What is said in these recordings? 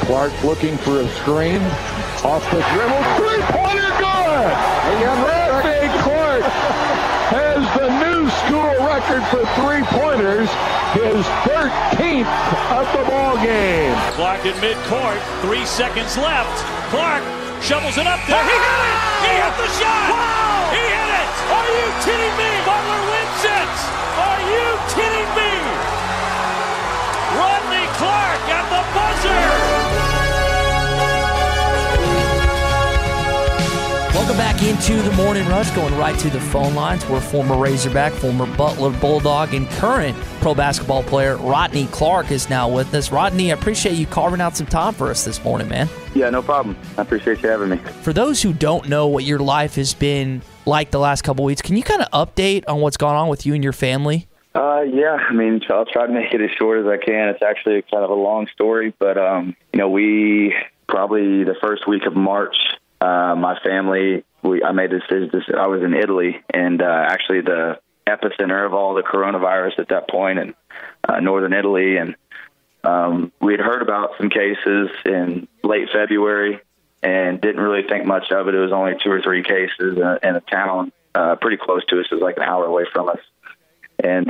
Clarke looking for a screen. Off the dribble. Three-pointer good! Rotnei Clarke has the new school record for three-pointers. His 13th of the ball game. Clarke in midcourt. 3 seconds left. Clarke shovels it up there. He hit it! He hit the shot! Wow! He hit it! Are you kidding me? Butler wins it! Are you kidding me? Rotnei Clarke at the buzzer! Welcome back into the Morning Rush, going right to the phone lines where former Razorback, former Butler Bulldog, and current pro basketball player Rotnei Clarke is now with us. Rotnei, I appreciate you carving out some time for us this morning, man. Yeah, no problem. I appreciate you having me. For those who don't know what your life has been like the last couple weeks, can you kind of update on what's gone on with you and your family? Yeah, I mean, I'll try to make it as short as I can. It's actually kind of a long story, but, we probably the first week of March, my family, I made a decision. I was in Italy, and actually the epicenter of all the coronavirus at that point in northern Italy. And we had heard about some cases in late February and didn't really think much of it. It was only 2 or 3 cases in a town pretty close to us. It was like an hour away from us. And,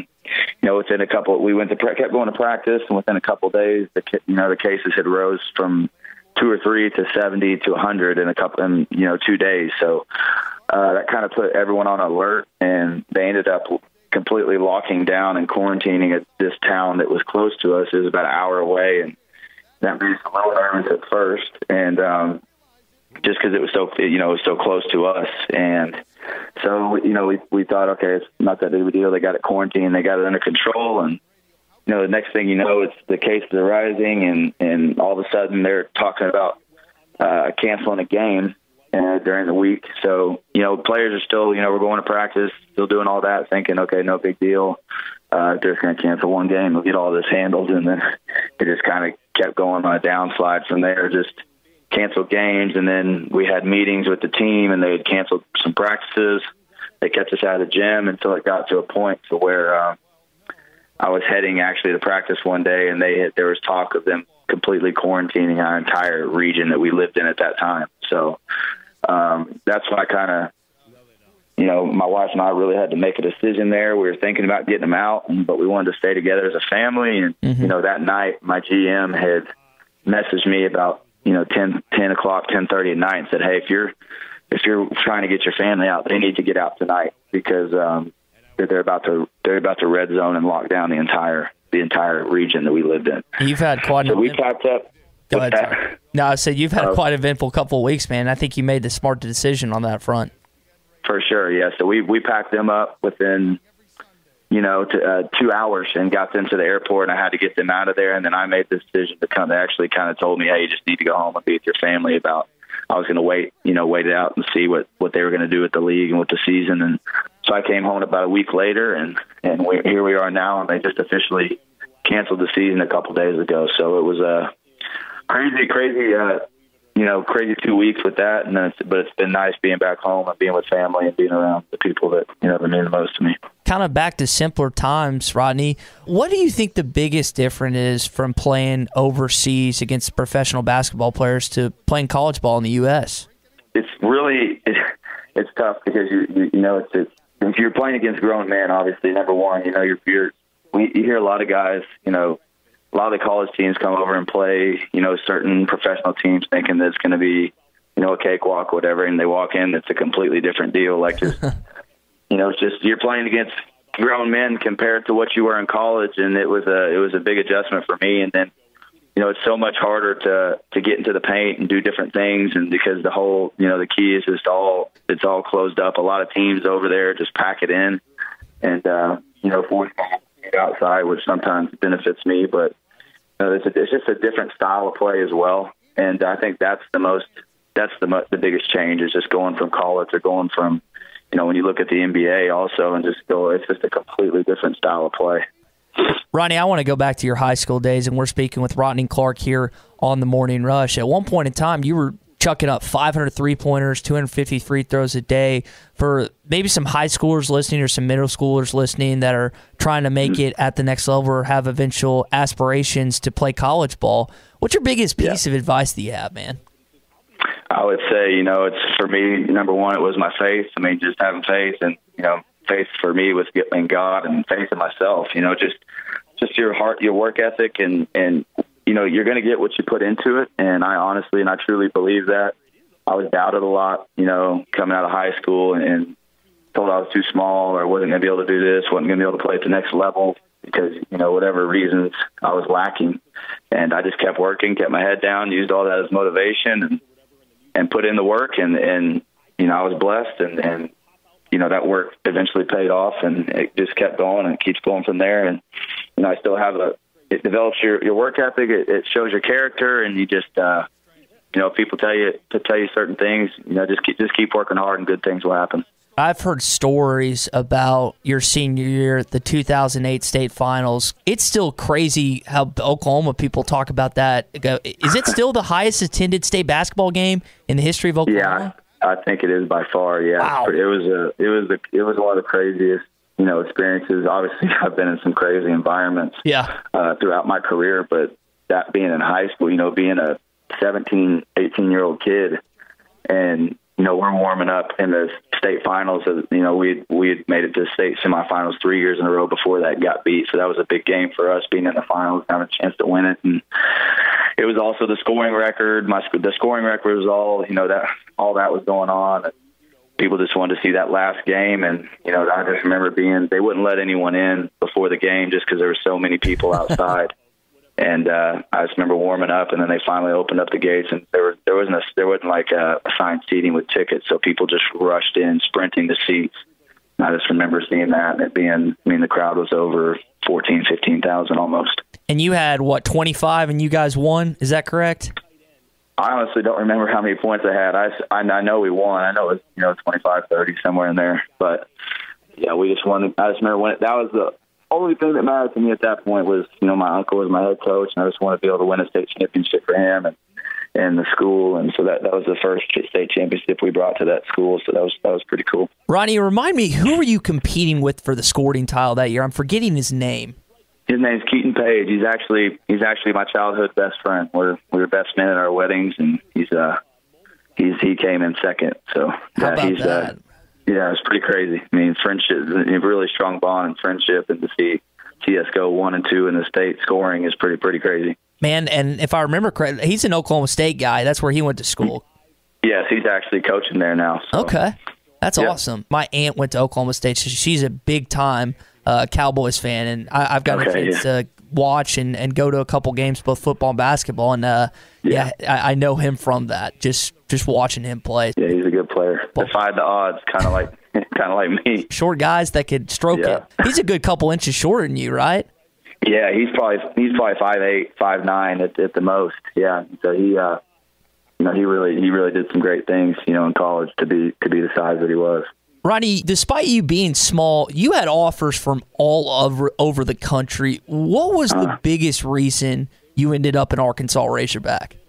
within a couple, we kept going to practice, and within a couple of days, the cases had rose from 2 or 3 to 70 to 100 in 2 days. So that kind of put everyone on alert, and they ended up completely locking down and quarantining at this town that was close to us. It was about an hour away, and that made us a little nervous at first, and just because it was so close to us. And so we thought, okay, it's not that big of a deal. They got it quarantined, they got it under control, and the next thing you know, it's the cases are rising, and all of a sudden they're talking about canceling a game during the week. So, players are still, we're going to practice, still doing all that, thinking, okay, no big deal. They're just going to cancel one game. We'll get all this handled. And then it just kind of kept going on a downslide from there, just canceled games. And then we had meetings with the team, and they had canceled some practices. They kept us out of the gym until it got to a point to where I was heading actually to practice one day, and there was talk of them completely quarantining our entire region that we lived in at that time. So that's when I kind of, my wife and I really had to make a decision there. We were thinking about getting them out, but we wanted to stay together as a family. And, that night my GM had messaged me about, 10 o'clock, 10:30 at night, and said, hey, if you're trying to get your family out, they need to get out tonight because they're about to red zone and lock down the entire region that we lived in. You've had quite. So we packed up. Go ahead. Sorry. No, I said you've had quite an eventful couple of weeks, man. I think you made the smart decision on that front. For sure, yeah. So we packed them up within 2 hours and got them to the airport, and I had to get them out of there. And then I made the decision to come. They actually kind of told me, hey, you just need to go home and be with your family. I was going to wait it out and see what they were going to do with the league and with the season. And so I came home about a week later, and here we are now, and they just officially canceled the season a couple days ago. So it was a crazy 2 weeks with that. But it's been nice being back home and being with family and being around the people that that mean the most to me. Kind of back to simpler times, Rotnei. What do you think the biggest difference is from playing overseas against professional basketball players to playing college ball in the U.S.? It's really it's tough because it's if you're playing against grown men, obviously, number one, you hear a lot of guys, a lot of the college teams come over and play, certain professional teams thinking that it's going to be, a cakewalk, whatever, and they walk in, it's a completely different deal. Like just, it's just you're playing against grown men compared to what you were in college, and it was a big adjustment for me. And then, it's so much harder to get into the paint and do different things, and because the whole, the key is just it's all closed up. A lot of teams over there just pack it in, and force me outside, which sometimes benefits me, but it's just a different style of play as well. And I think that's the biggest change is just going from college or going from, when you look at the NBA also and it's just a completely different style of play. Rotnei, I want to go back to your high school days, and we're speaking with Rotnei Clarke here on the Morning Rush. At one point in time, you were chucking up 500 three-pointers, 250 free throws a day. For maybe some high schoolers listening or some middle schoolers listening that are trying to make it at the next level or have eventual aspirations to play college ball, What's your biggest piece of advice that you have, man? I would say, it's for me, number one, it was my faith. I mean, just having faith, and, faith for me was in God, and faith in myself, just your heart, your work ethic, and you're going to get what you put into it. And I honestly and I truly believe that. I was doubted a lot, coming out of high school, and told I was too small or wasn't going to be able to do this, wasn't going to be able to play at the next level because, whatever reasons I was lacking. And I just kept working, kept my head down, used all that as motivation and put in the work. And I was blessed and that work eventually paid off, and it just kept going and it keeps going from there. And, I still have it develops your work ethic. It shows your character, and you just, people tell you certain things, just keep working hard and good things will happen. I've heard stories about your senior year, the 2008 state finals. It's still crazy how Oklahoma people talk about that. Is it still the highest attended state basketball game in the history of Oklahoma? Yeah, I think it is by far. Yeah, wow. It was one of the craziest, experiences. Obviously, I've been in some crazy environments. Throughout my career, but that being in high school, being a 17, 18-year-old kid, and we're warming up in the state finals. We had made it to the state semifinals 3 years in a row before that, got beat. So that was a big game for us, being in the finals, having a chance to win it. And it was also the scoring record. The scoring record was all that was going on. People just wanted to see that last game, and I just remember they wouldn't let anyone in before the game just because there were so many people outside. And I just remember warming up, and then they finally opened up the gates, and there wasn't like assigned seating with tickets, so people just rushed in, sprinting to seats. And I just remember seeing that, and it being, the crowd was over 14,000, 15,000 almost. And you had 25, and you guys won? Is that correct? I honestly don't remember how many points I had. I know we won. I know it was 25, 30 somewhere in there, but yeah, we just won. I just remember that was the only thing that mattered to me at that point was, my uncle was my head coach, and I just wanted to be able to win a state championship for him and the school. And so that was the first state championship we brought to that school. So that was pretty cool. Ronnie, remind me, who were you competing with for the scoring title that year? I'm forgetting his name. His name's Keaton Page. He's actually my childhood best friend. We were best men at our weddings, and he came in second. So how about that? Yeah, it's pretty crazy. Friendship, a really strong bond and friendship, and to see us go 1 and 2 in the state scoring is pretty crazy. Man, and if I remember correctly, he's an Oklahoma State guy. That's where he went to school. Yes, he's actually coaching there now. So. Okay, that's awesome. My aunt went to Oklahoma State. She's a big-time Cowboys fan, and I've got a chance to watch and go to a couple games, both football and basketball, and I know him from that, just watching him play. Yeah, he's a good player. Defied the odds, kind of like me. Short guys that could stroke it. He's a good couple inches shorter than you, right? Yeah, he's probably 5'8", 5'9" at the most. Yeah, so he really did some great things, in college to be the size that he was. Ronnie, despite you being small, you had offers from all over the country. What was the biggest reason you ended up in Arkansas Razorback?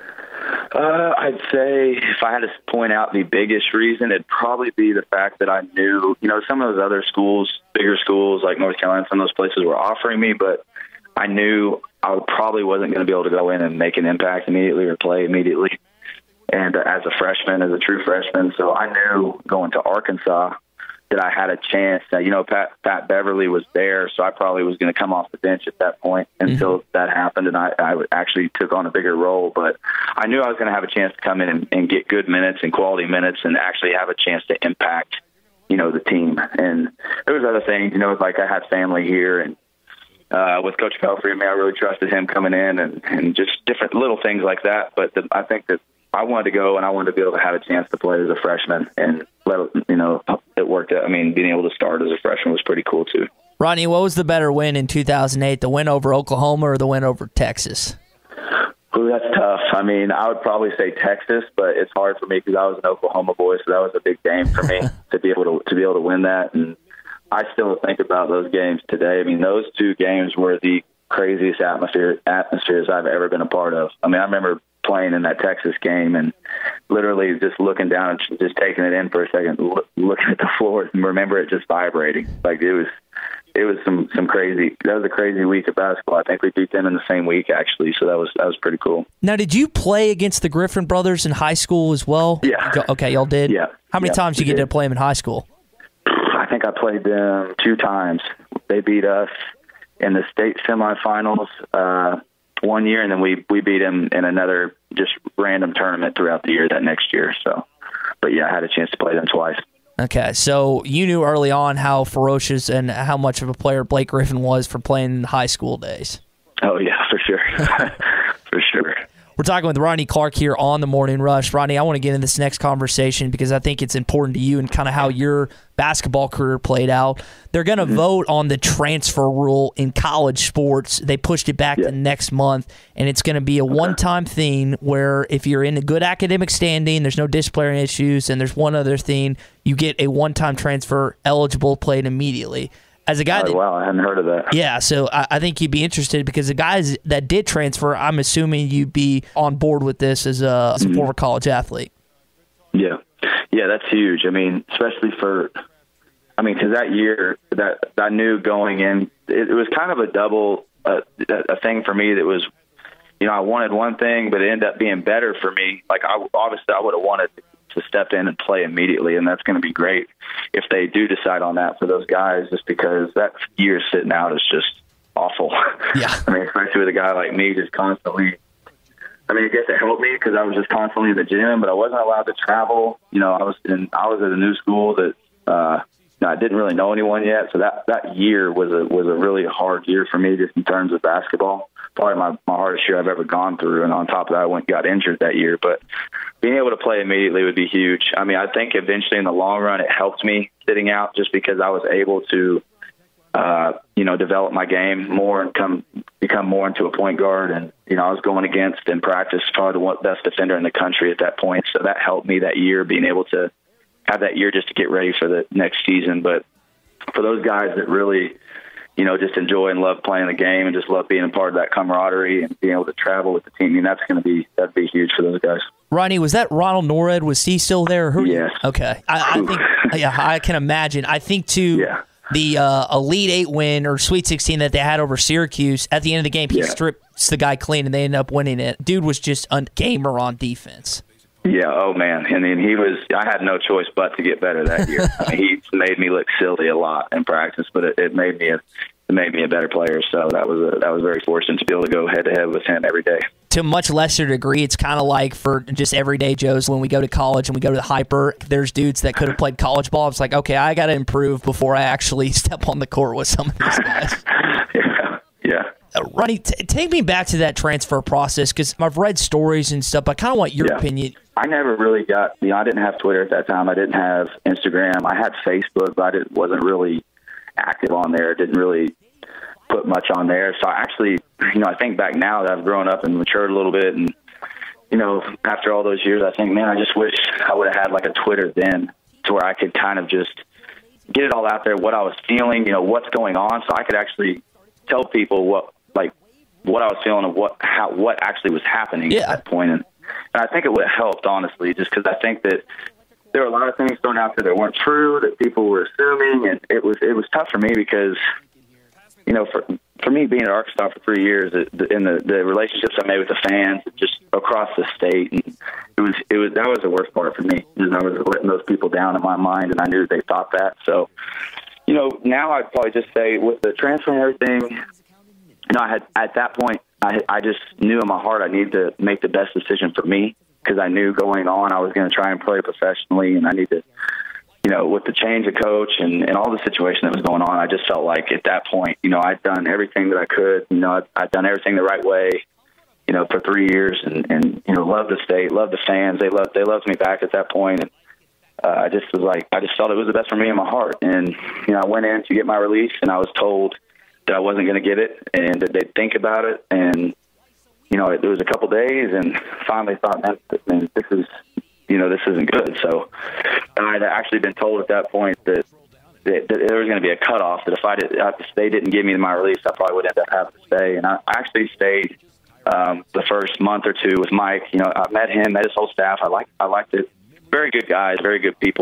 I'd say if I had to point out the biggest reason, it'd probably be the fact that I knew, some of those other schools, bigger schools like North Carolina, some of those places were offering me, but I knew I probably wasn't going to be able to go in and make an impact immediately or play immediately. And as a freshman, as a true freshman, so I knew going to Arkansas that I had a chance. Pat Beverly was there, so I probably was going to come off the bench at that point until that happened, and I actually took on a bigger role. But I knew I was going to have a chance to come in and get good minutes and quality minutes and actually have a chance to impact, the team. And there was other things, like I had family here, and with Coach Pelfrey, I really trusted him coming in and just different little things like that. But I think that I wanted to go, and I wanted to be able to have a chance to play as a freshman, and it worked out. Being able to start as a freshman was pretty cool too. Ronnie, what was the better win in 2008, the win over Oklahoma or the win over Texas? Ooh, that's tough. I would probably say Texas, but it's hard for me because I was an Oklahoma boy, so that was a big game for me to be able to win that. And I still think about those games today. Those two games were the craziest atmospheres I've ever been a part of. I remember playing in that Texas game and literally just looking down and just taking it in for a second, looking at the floor and remember it just vibrating. Like it was it was some crazy. That was a crazy week of basketball. I think we beat them in the same week actually, so that was pretty cool. Now, did you play against the Griffin brothers in high school as well? Yeah. Okay, y'all did. Yeah. How many times did you get to play them in high school? I think I played them 2 times. They beat us in the state semifinals one year, and then we beat them in another just random tournament throughout the year that next year. So, but yeah, I had a chance to play them twice. Okay, so you knew early on how ferocious and how much of a player Blake Griffin was for playing in high school days. Oh, yeah, for sure. For sure. We're talking with Rotnei Clarke here on the Morning Rush. Rotnei, I want to get into this next conversation because I think it's important to you and kind of how your basketball career played out. They're going to vote on the transfer rule in college sports. They pushed it back to next month, and it's going to be a one-time thing where if you're in a good academic standing, there's no disciplinary issues, and there's one other thing, you get a one-time transfer eligible played immediately. As a guy wow, I hadn't heard of that. Yeah, so I think you'd be interested because the guys that did transfer, I'm assuming you'd be on board with this as a former college athlete. Yeah, that's huge. I mean, especially because that year that I knew going in, it was kind of a double a thing for me that was, I wanted one thing, but it ended up being better for me. Like, obviously I would have wanted to step in and play immediately, and that's going to be great if they do decide on that for those guys, just because that year sitting out is just awful. Yeah. I mean, especially with a guy like me just constantly. I mean, I guess it helped me because I was just constantly in the gym, but I wasn't allowed to travel. I was at a new school that I didn't really know anyone yet, so that year was a really hard year for me just in terms of basketball. Probably my hardest year I've ever gone through, and on top of that, I got injured that year. But being able to play immediately would be huge. I mean, I think eventually in the long run it helped me sitting out just because I was able to, develop my game more and become more into a point guard. And, I was going against in practice probably the best defender in the country at that point. So that helped me that year, being able to have that year just to get ready for the next season. But for those guys that really, just enjoy and love playing the game and just love being a part of that camaraderie and being able to travel with the team, that'd be huge for those guys. Rotnei, was that Ronald Norred? Was he still there? Yes. Okay. I think, I can imagine. I think, too, the Elite 8 win or Sweet 16 that they had over Syracuse, at the end of the game, he strips the guy clean and they end up winning it. Dude was just a gamer on defense. Yeah, oh, man. And then I had no choice but to get better that year. He made me look silly a lot in practice, but it made me a better player. So that was very fortunate to be able to go head-to-head with him every day. To a much lesser degree, it's kind of like for just everyday Joes when we go to college and we go to the Hyper, there's dudes that could have played college ball. It's like, okay, I got to improve before I actually step on the court with some of these guys. Yeah. Rotnei, take me back to that transfer process because I've read stories and stuff, but I kind of want your opinion. I never really got, I didn't have Twitter at that time. I didn't have Instagram. I had Facebook, but I wasn't really active on there. Didn't really put much on there. So I actually, I think back now that I've grown up and matured a little bit, and, after all those years, I think, man, I just wish I would have had like a Twitter then to where I could kind of just get it all out there, what I was feeling, what's going on, so I could actually tell people what I was feeling and what actually was happening at that point. And I think it would have helped, honestly, just because I think that there were a lot of things thrown out there that weren't true, that people were assuming, and it was tough for me because, for me being at Arkansas for 3 years, in the relationships I made with the fans, just across the state, and that was the worst part for me, is I was letting those people down in my mind, and I knew they thought that. So, now I'd probably just say with the transfer and everything, I had at that point, I just knew in my heart I needed to make the best decision for me because I knew going on I was going to try and play professionally, and I need to, with the change of coach and all the situation that was going on, I just felt like at that point, I'd done everything that I could. I'd done everything the right way, for 3 years, and loved the state, loved the fans. They loved me back at that point, and I just felt it was the best for me in my heart. And I went in to get my release, and I was told that I wasn't going to get it and that they'd think about it. And, it was a couple days, and finally thought, man, this isn't good. So I'd actually been told at that point that there was going to be a cutoff, that if they didn't give me my release, I probably would end up having to stay. And I actually stayed the first month or two with Mike. I met him, met his whole staff. I liked it. Very good guys, very good people.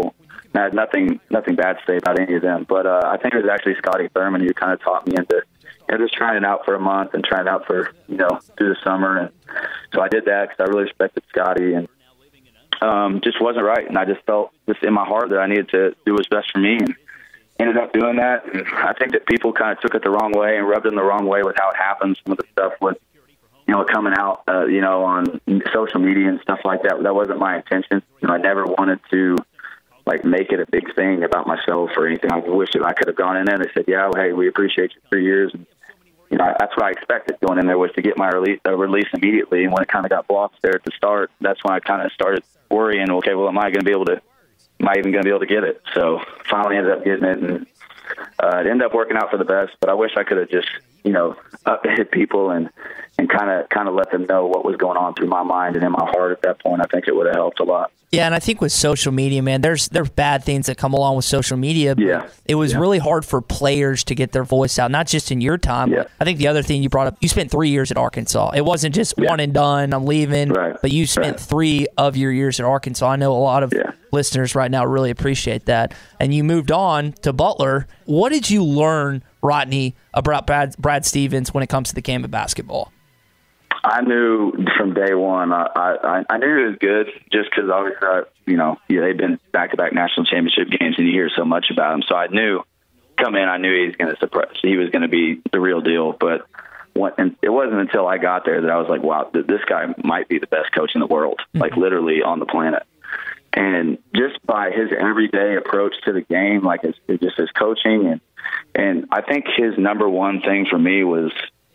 I had nothing bad to say about any of them. But I think it was actually Scotty Thurman who kind of taught me into just trying it out for a month and trying it out for, through the summer. And so I did that because I really respected Scotty, and just wasn't right. And I just felt just in my heart that I needed to do what's best for me, and ended up doing that. And I think that people kind of took it the wrong way and rubbed it in the wrong way with how it happened. Some of the stuff with, coming out, on social media and stuff like that. That wasn't my intention. I never wanted to make it a big thing about myself or anything. I wish that I could have gone in there and they said, yeah, well, hey, we appreciate you 3 years. And, that's what I expected going in there, was to get my release immediately. And when it kind of got blocked there at the start, that's when I kind of started worrying, okay, well, am I even going to be able to get it? So finally ended up getting it, and it ended up working out for the best. But I wish I could have just, updated people and kind of let them know what was going on through my mind and in my heart at that point. I think it would have helped a lot. Yeah, and I think with social media, man, there's bad things that come along with social media. But it was really hard for players to get their voice out, not just in your time. Yeah. I think the other thing you brought up, you spent 3 years at Arkansas. It wasn't just one and done, I'm leaving, but you spent 3 of your years at Arkansas. I know a lot of listeners right now really appreciate that. And you moved on to Butler. What did you learn, Rotnei, about Brad Stevens when it comes to the game of basketball? I knew from day one. I knew he was good, just because they've been back-to-back national championship games, and you hear so much about him. So I knew coming in, I knew he was going to surprise. He was going to be the real deal. But it wasn't until I got there that I was like, wow, this guy might be the best coach in the world, literally on the planet. And just by his everyday approach to the game, just his coaching, and I think his number one thing for me was,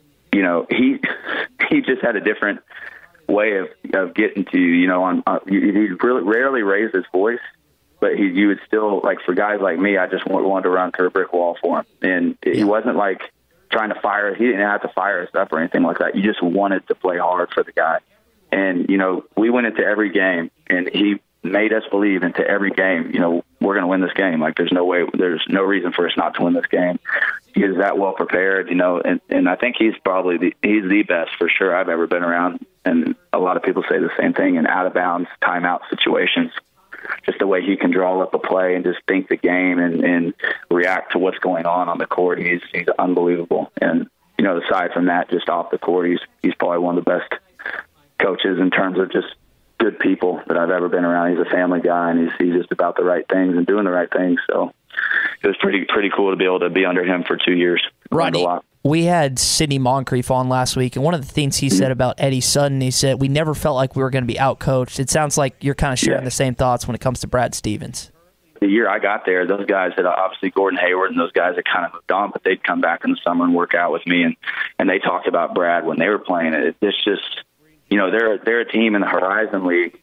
he just had a different way of getting to you. He really rarely raised his voice, but you would still, for guys like me, I just wanted to run through a brick wall for him. And he wasn't trying to fire. He didn't have to fire us up or anything like that. You just wanted to play hard for the guy. And we went into every game, and he made us believe into every game, we're going to win this game. There's no reason for us not to win this game. He is that well prepared, and I think he's probably he's the best for sure I've ever been around. And a lot of people say the same thing in out of bounds, timeout situations. Just the way he can draw up a play and just think the game and react to what's going on the court. He's unbelievable. And aside from that, just off the court, he's probably one of the best coaches in terms of just good people that I've ever been around. He's a family guy, and he's just about the right things and doing the right things. So it was pretty cool to be able to be under him for 2 years. Rotnei, we had Sidney Moncrief on last week, and one of the things he said about Eddie Sutton, he said, we never felt like we were going to be outcoached. It sounds like you're kind of sharing the same thoughts when it comes to Brad Stevens. The year I got there, those guys had obviously Gordon Hayward and those guys had kind of moved on, but they'd come back in the summer and work out with me, and they talked about Brad when they were playing it. It's just, they're a team in the Horizon League,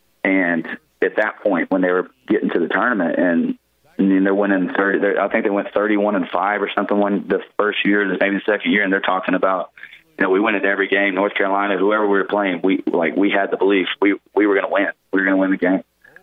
and at that point when they were getting to the tournament, and they're winning 30. I think they went 31-5 or something the first year, maybe the second year, and they're talking about, we went into every game. North Carolina, whoever we were playing, we had the belief we were going to win. We were going to win the game,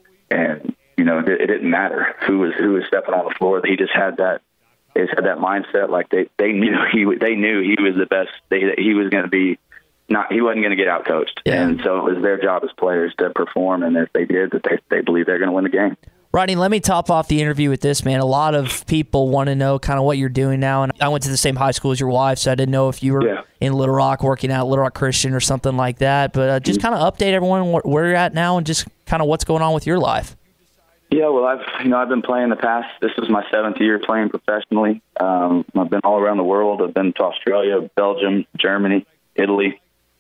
and it didn't matter who was stepping on the floor. He just had that. They just had that mindset. They knew he was the best. He was going to be. He wasn't going to get outcoached, and so it was their job as players to perform. And if they did, they believe they're going to win the game. Rotnei, let me top off the interview with this, man. A lot of people want to know kind of what you're doing now, and I went to the same high school as your wife, so I didn't know if you were in Little Rock working out at Little Rock Christian or something like that. But just kind of update everyone where you're at now and just kind of what's going on with your life. Yeah, well, I've been playing the past. This is my 7th year playing professionally. I've been all around the world. I've been to Australia, Belgium, Germany, Italy.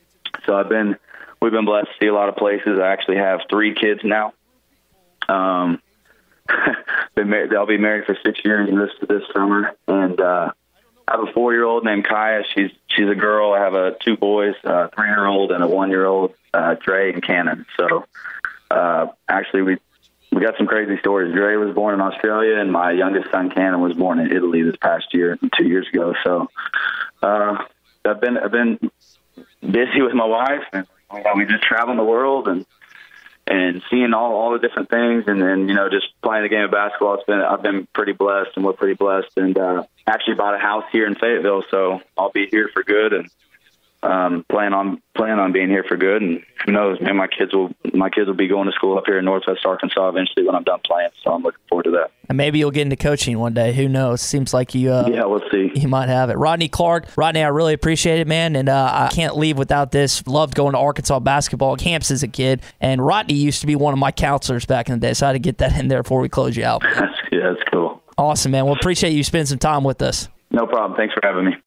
So we've been blessed to see a lot of places. I actually have 3 kids now. They'll be married for 6 years this summer, and I have a 4-year-old named Kaya. She's a girl. I have 2 boys, a 3-year-old and a 1-year-old, Dre and Cannon. So actually we got some crazy stories. Dre was born in Australia, and my youngest son Cannon was born in Italy this past year, 2 years ago. So I've been busy with my wife, and we just traveling the world and seeing all the different things, and then just playing the game of basketball. I've been pretty blessed, and we're pretty blessed, and actually bought a house here in Fayetteville, so I'll be here for good, and plan on being here for good. And who knows, man, my kids will be going to school up here in Northwest Arkansas eventually when I'm done playing. So I'm looking forward to that. And maybe you'll get into coaching one day. Who knows? Seems like you. Yeah, we'll see. You might have it. Rotnei Clarke. Rotnei, I really appreciate it, man. And I can't leave without this. Loved going to Arkansas basketball camps as a kid. And Rotnei used to be one of my counselors back in the day, so I had to get that in there before we close you out. That's cool. Awesome, man. Well, appreciate you spending some time with us. No problem. Thanks for having me.